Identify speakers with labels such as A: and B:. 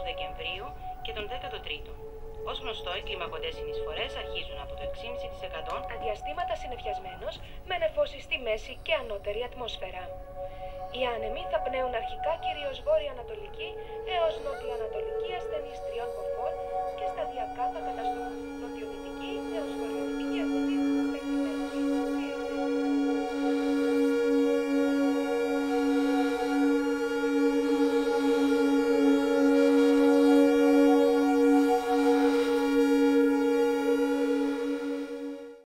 A: του Δεκεμβρίου και τον 13ο. Ως γνωστό, οι κλιμακωτές συνεισφορές αρχίζουν από το 6,5%
B: αντιαστήματα συννεφιασμένος με νεφώσεις στη μέση και ανώτερη ατμόσφαιρα. Οι άνεμοι θα πνέουν αρχικά κυρίως βόρεια-ανατολική έως νότιο-ανατολική ασθενής 3 μποφόρ και σταδιακά θα καταστούν νοτιοδυτική